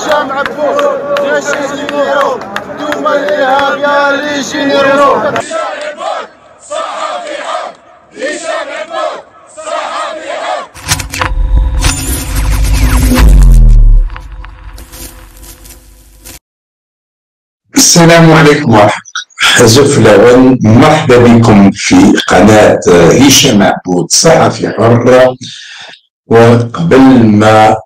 هشام عبود جيش الجنيرو دوما الإرهاب يا الجنيرو. هشام عبود صحفي حر، هشام عبود صحفي حر. السلام عليكم ورحمة الله. حزف الأول، مرحبا بكم في قناة هشام عبود صحفي حر. وقبل ما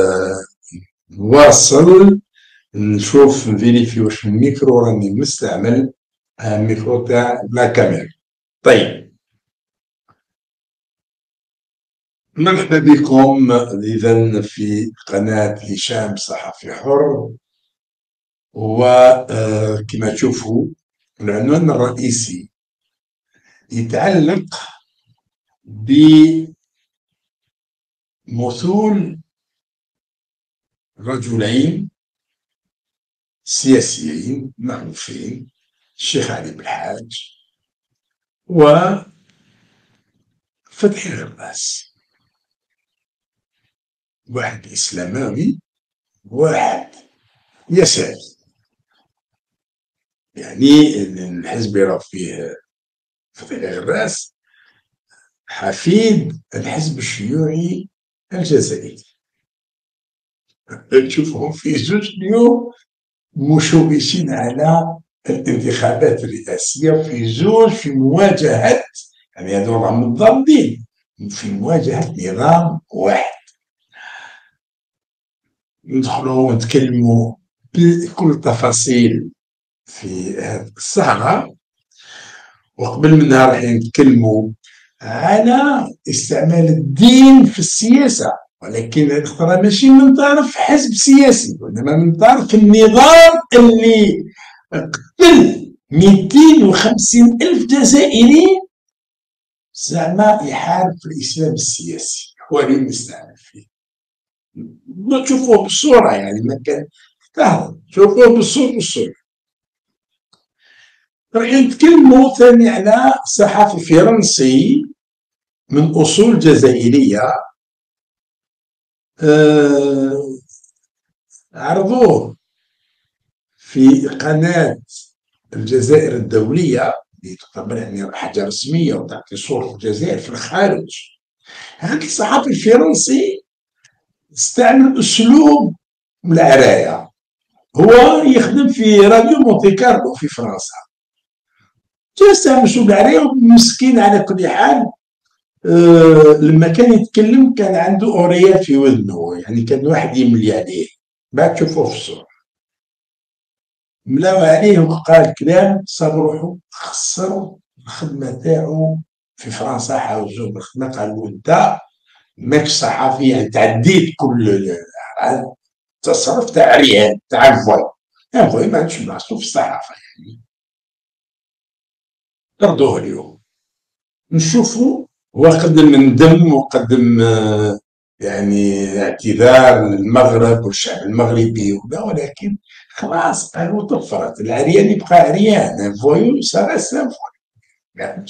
نواصل نشوف نفيريفي واش الميكرو راني مستعمل الميكرو تاع لا كاميرا. طيب، مرحبا بكم إذا في قناة هشام صحفي حر. وكما تشوفوا العنوان الرئيسي يتعلق بمثول رجلين سياسيين معروفين، الشيخ علي بالحاج وفتحي غراس، واحد إسلاماوي واحد يساري. يعني الحزب يرى فيه فتحي غراس حفيد الحزب الشيوعي الجزائري. تشوفهم في زوج اليوم مشوشين على الانتخابات الرئاسية، في زوج في مواجهة، يعني هذول راهم متضاربين في مواجهة نظام واحد. ندخلوا ونتكلموا بكل التفاصيل في هذه الساعة. وقبل منها راح نتكلموا على استعمال الدين في السياسة، ولكن هذا ماشي من طرف حزب سياسي، وإنما من طرف النظام اللي قتل 250,000 جزائري زعما يحارب في الإسلام السياسي، هو اللي نستعمل فيه. تشوفوه بالصورة، يعني ما كان تشوفوه بالصورة. راح نتكلموا ثاني على صحفي فرنسي من أصول جزائرية، عرضوه في قناة الجزائر الدولية اللي تعتبر يعني حاجة رسمية وتعطي صورة الجزائر في الخارج. هذا الصحفي الفرنسي استعمل أسلوب العراية، هو يخدم في راديو مونتي كارلو في فرنسا، جا استعمل أسلوب العراية مسكين. على كل حال لما كان يتكلم كان عنده أوريات في وذنه، يعني كان واحد يملي عليه، بعد تشوفوه في الصورة ملاو عليه وقال كلام صار روحو خسر الخدمة تاعو في فرنسا. حاوزوه بالخدمة، قالو انت ماكش صحفي، يعني تعديت كل التصرف تاع عريان تاع فوي ما عندوش بلاصتو في الصحافة، يعني طردوه اليوم. نشوفو هو قدم من دم وقدم يعني اعتذار للمغرب والشعب المغربي وكذا، ولكن خلاص قالوا طفرت، العريان يبقى عريان، فويو صار سان فويو.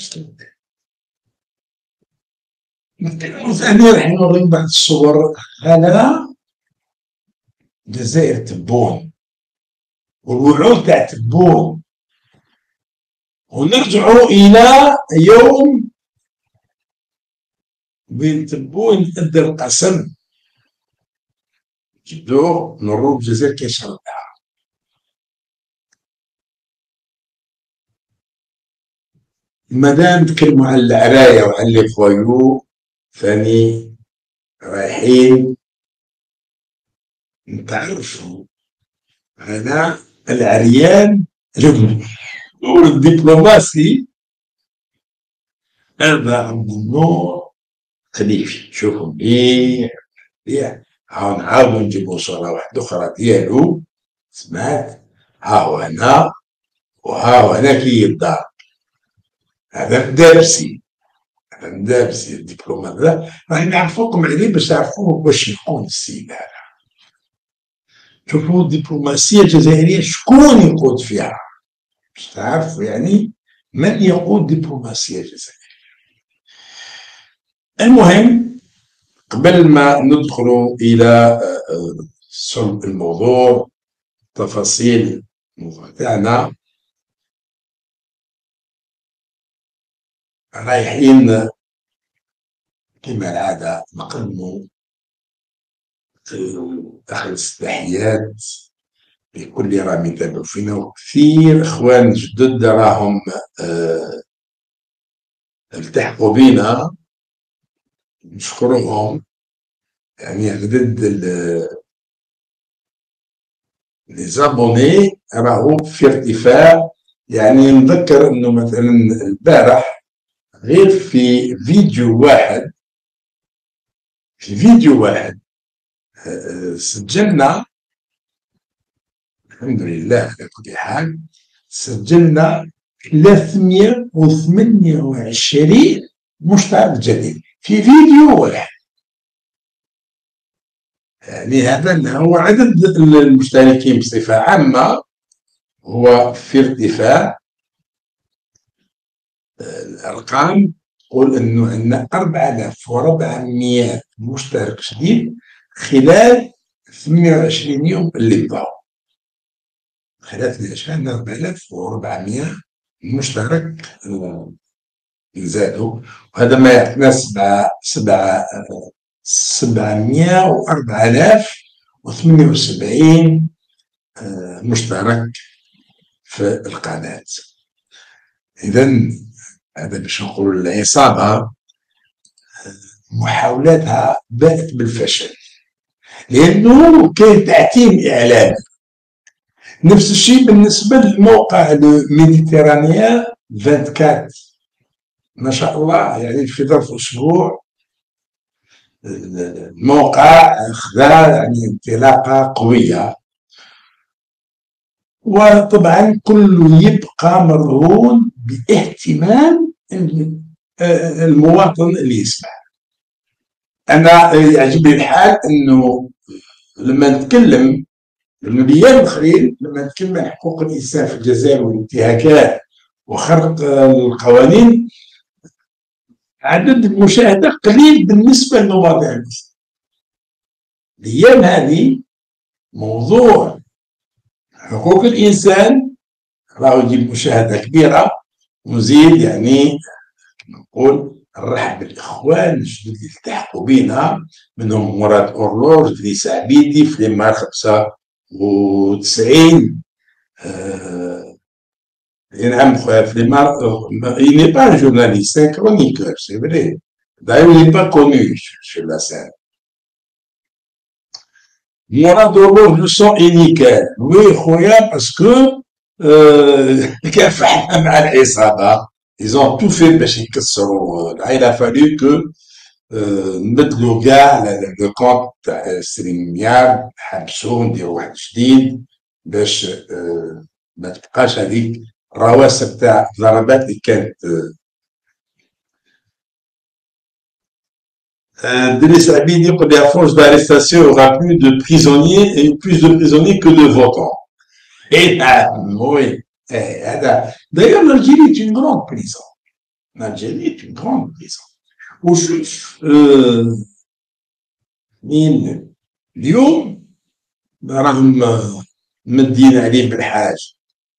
ثاني راح نوريك بعض الصور. هذا الجزائر تبون والوعود تاع تبون، ونرجعوا إلى يوم بين تبون أدى القسم جبدوه نورو الجزائر كيشربها. مادام نتكلموا على العراية وعلى لي فويو، ثاني رايحين نتعرفوا على العريان والدبلوماسي. هذا عبد النور خليفي، شوفوا مليح هاو نعاودو نجيبو صورة واحدة أخرى ديالو، سمعت هاو هنا وهاو هنا كي يضارب. هذا مدابسي، هذا مدابسي الدبلومات هذا، راح نعرفوكم عليه باش تعرفوه واش يكون السيد هذا. شوفوا الدبلوماسية الجزائرية شكون يقود فيها، باش تعرفوا يعني من يقود الدبلوماسية الجزائرية. المهم قبل ما ندخل إلى صلب الموضوع، تفاصيل الموضوع تاعنا. رايحين كما العادة نقدموا أخلص التحيات لكل راهم يتابعوا فينا، وكثير إخوان جدد راهم التحقوا بنا، نشكرهم. يعني عدد لي زابوني راهو في ارتفاع. يعني نذكر انه مثلا البارح غير في فيديو واحد سجلنا، الحمد لله على كل حال، سجلنا 328 مشترك جديد في فيديو واحد. يعني هذا هو عدد المشتركين بصفة عامة هو في ارتفاع. الأرقام تقول أنه عندنا 4400 مشترك جديد خلال 28 يوم اللي بقاو. خلال 28 4400 مشترك زادوا، وهذا ما يعطينا 704,078 مشترك في القناة. إذا هذا باش نقولوا العصابة محاولاتها باتت بالفشل، لأنه كاين تعتيم إعلامي. نفس الشيء بالنسبة للموقع ميديتيرانيا 24، ما شاء الله، يعني في ظرف أسبوع الموقع خذا يعني انطلاقة قوية. وطبعا كله يبقى مرهون باهتمام المواطن اللي يسمع. أنا يعجبني الحال أنه لما نتكلم الأيام الأخرين، لما نتكلم عن حقوق الإنسان في الجزائر والانتهاكات وخرق القوانين، عدد المشاهدة قليل بالنسبة للمواضيع المسلمة. الأيام هذه موضوع حقوق الإنسان راهو يجيب مشاهدة كبيرة، ونزيد يعني نقول نرحب بالإخوان الجدد اللي التحقوا بنا، منهم مراد أورلور، إدريس عبيدي، فليمار 95. نعم خويا فليمار، il n'est pas un journaliste, c'est un chroniqueur, c'est vrai. D'ailleurs, il n'est pas connu sur la scène. مراد أورلور le son est nickel. Oui خويا parce que كافحنا مع العصابة. Ils ont tout fait باش يكسروا. Il a fallu que نبدلوا كاع لو كونت تاع ستريميار، نحبسوه نديرو واحد جديد باش ما تبقاش هذيك الرواسب تاع الضربات اللي كانت. Driss Abidi يقول à force d'arrestation il y aura plus de prisonniers que de votants. Et oui, d'ailleurs l'Algérie est une grande prison. L'Algérie est une grande prison. وشوف مين اليوم راهم مدين عليه بالحاج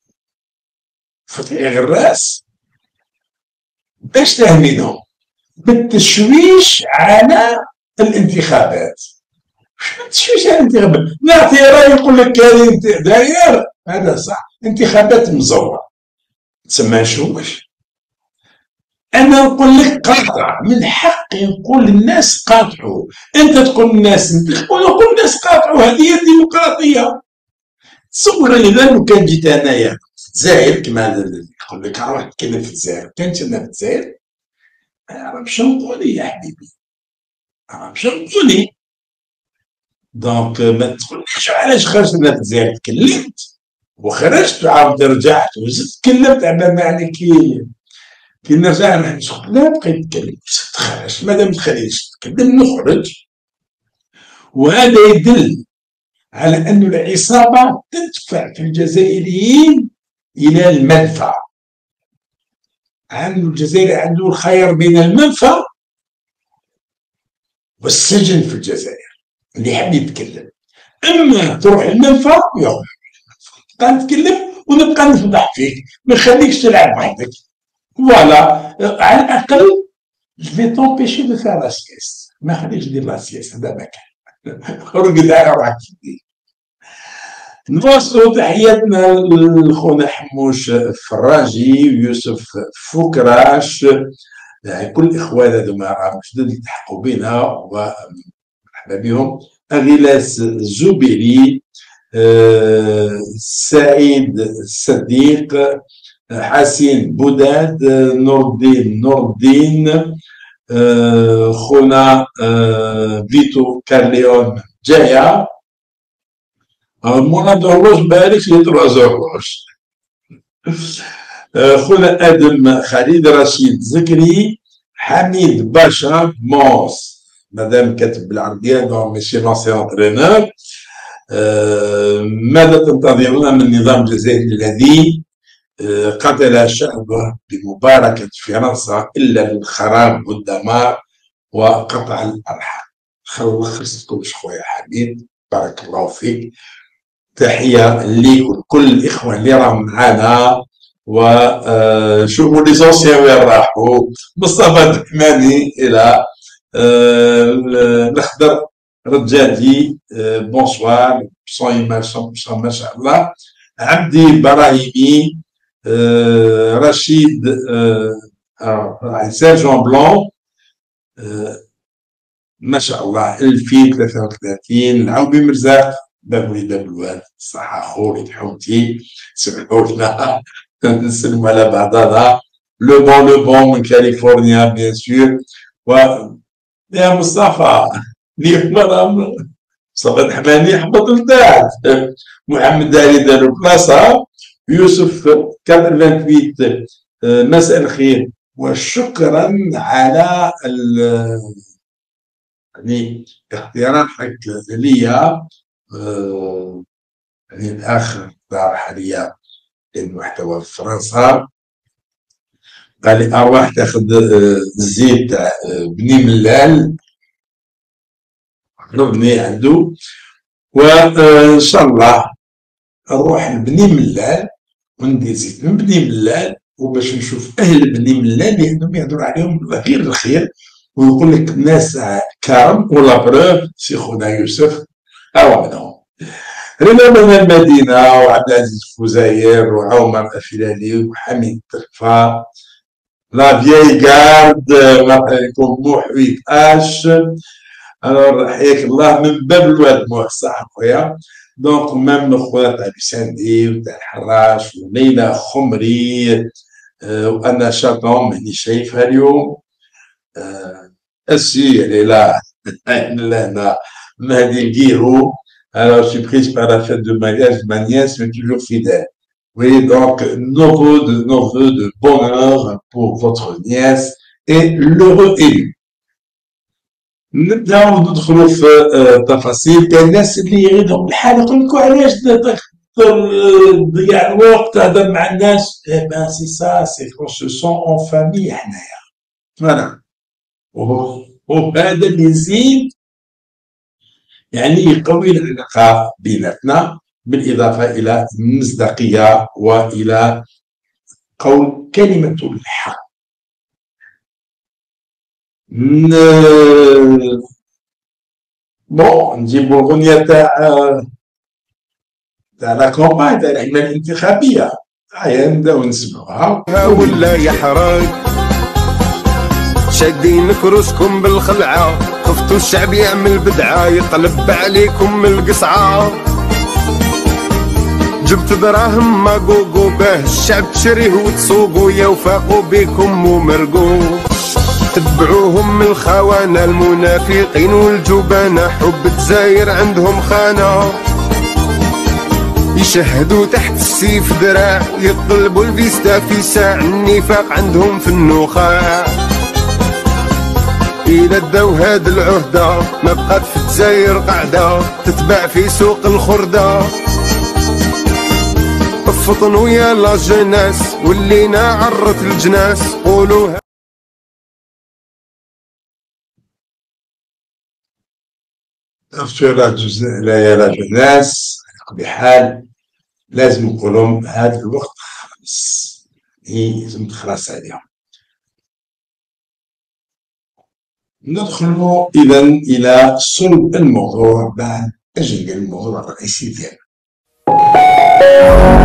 فتحي غراس باش تهمينهم بالتشويش على الانتخابات. التشويش على الانتخابات، نعطي راي يقول لك كاين داير هذا صح، انتخابات مزوره تسمى نشوش. انا نقول لك قاطع، من حقي نقول للناس قاطعوا. انت تقول للناس انتخبوا، نقول للناس قاطعوا. هذه هي الديمقراطيه. تصور اذا لو كان جيت انايا في الجزائر كما يقول لك روح تكلم في الجزائر، كنت انا في الجزائر، راه باش نقولي يا حبيبي، راه باش نقولي. دونك ما تقوليش علاش خرجت انا في الجزائر. تكلمت وخرجت وعاود رجعت وزدت تكلمت على ما عليك كي نرجع نحبس. لا بقيت نتكلم، تخرج مادام تخليش تكلم نخرج. وهذا يدل على أن العصابة تدفع في الجزائريين إلى المنفى. عنده الجزائري عنده الخير بين المنفى والسجن في الجزائر. اللي يحب يتكلم، اما تروح المنفى نبقى نتكلم ونبقى نفضح فيك، ما نخليكش تلعب وحدك. فوالا على الاقل في تومبيشي دو فار لا سيست، ما خليكش دير لا سيست، هذا ما كان. رقد على روحك. نواصلوا تحياتنا لخونا حموش الفراجي ويوسف فكراش، كل الاخوان هذوما راهم جدد التحقوا بنا ومرحبا بهم. اغيلاس الزبيري، سعيد الصديق، حسين بوداد، نور الدين خونا فيتو كارليون جايه. منى دروش بالك لي 3 زروش. خونا ادم خالد، رشيد زكري، حميد باشا موس، مادام كاتب بالعربيه دونك ماشي لونسيون انترينور. ماذا تنتظرون من النظام الجزائري الذي قتل شعبه بمباركة فرنسا إلا الخراب والدمار وقطع الأرحام؟ خلصتكم خويا حميد، بارك الله فيك. تحية لكم كل الإخوة اللي راهم معانا، وشوفوا لي زونسيان وين راحوا. مصطفى الدحماني إلى الأخضر رجالي، بونسوار، بصون ما شاء الله. عبدي براهيمي، رشيد سيرجون بلون، ما شاء الله. الفي 33 العوبي مرزاق، باب وليد الوالد، صحة خويا حوتي، سمحوا لنا نسلموا على بعضنا. لو بون من كاليفورنيا بيان سور. و يا مصطفى اليوم راهم مصطفى الحماني حبط لتحت، محمد علي دارو بلاصه، يوسف 88. مساء الخير وشكرا على يعني اقتراحك ليا. يعني الاخ اقترح عليا المحتوى في فرنسا، قال لي ارواح تاخذ الزيت تاع بني ملال، ربني عنده، وان شاء الله نروح لبني ملال وندير زيت من بني ملال، وباش نشوف اهل بني ملال لانهم يهضروا عليهم غير الخير، ويقول لك ناس كرم. ولا بروف سي خونا يوسف هو منهم. رنا من المدينه، وعبد العزيز فوزاير، وعمر الفلالي، وحميد ترفا، لا فيي كارد، مرحبا محويت اش. الوغ حياك الله من باب الواد موح، صح خويا. دونك ميم خويا تاع بساندي وتاع الحراش وليلى خمري، وانا شاطون ماني شايفها اليوم. اسي ليلى لهنا مهدي الكيرو. Alors, je suis prise par la fête de mariage de ma nièce, mais toujours fidèle. Oui, donc, nos vœux de bonheur pour votre nièce et l'heureux élu. نبداو ندخلوا في تفاصيل. كاين الناس اللي يريدهم الحال يقول لكم علاش تضيع الوقت تهضر مع الناس. اي بان سي سا، سي كون سو سون اون فامي حنايا. فوالا، وهذا اللي يزيد يعني يقوي العلاقه بيناتنا، بالاضافه الى المصداقيه والى قول كلمه الحق. بون نجيبو الغنية تاع لا كومباين تاع الحملة الانتخابية، هيا نبداو نسمعوها. ولا يحرق شادين كروسكم بالخلعة، خفتوا الشعب يعمل بدعة، يقلب عليكم من القصعة. جبت دراهم ما قوقو باه الشعب تشريه وتسوقو، يا وفاقوا بيكم ومرقو. تبعوهم من الخونة المنافقين والجبنة، حب تزاير عندهم خانة. يشهدوا تحت السيف دراع، يطلبوا الفيستا في ساع، النفاق عندهم في النخاع. إذا داو هاد العهدة ما بقات في الجزاير قاعدة، تتباع في سوق الخردة. فطنوا يا لا جناس ولينا عرت الجناس، قولوا لا يا الناس على كل حال لازم نقولهم هذا الوقت خلاص، لازم تخلص عليهم. ندخل إذا إلى صلب الموضوع بعد أجل الموضوع الرئيسي ديالنا.